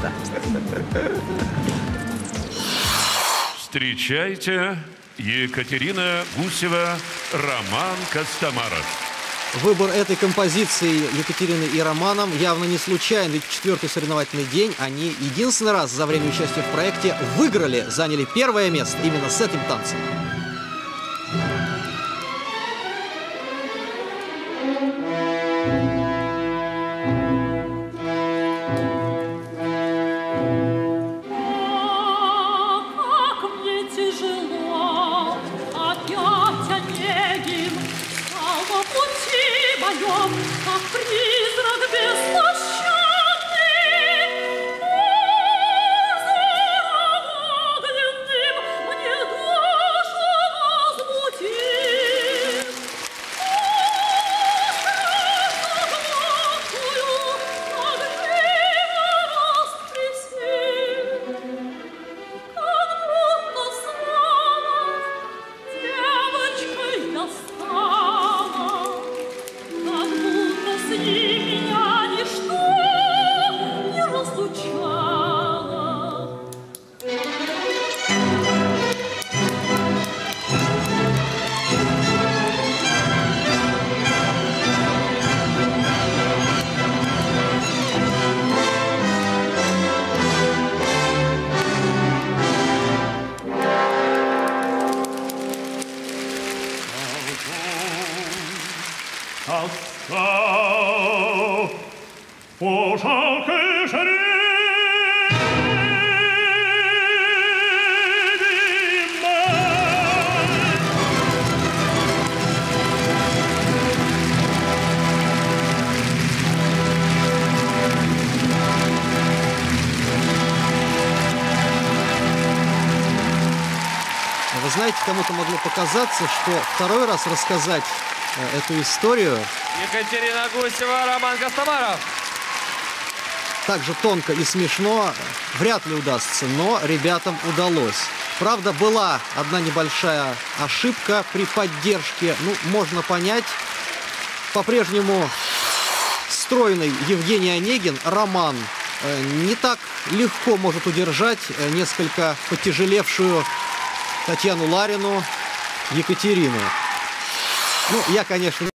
место. Встречайте, Екатерина Гусева, Роман Костомаров. Выбор этой композиции Екатерины и Романом явно не случайен, ведь четвертый соревновательный день они единственный раз за время участия в проекте выиграли, заняли первое место именно с этим танцем. Как призрак беспощадный, озором огненным мне душу возмутил. Душу глубокую огниво воскресил, как будто снова девочкой я стала. С ним меня ничто не разлучало. Отстал по жалкой жаре Вы знаете, кому-то могло показаться, что второй раз рассказать эту историю Екатерина Гусева, Роман Костомаров. так же тонко и смешно вряд ли удастся, но ребятам удалось. Правда, была одна небольшая ошибка при поддержке. Ну, можно понять. По-прежнему стройный Евгений Онегин, Роман, не так легко может удержать несколько потяжелевшую Татьяну Ларину, Екатерину. Ну, я, конечно,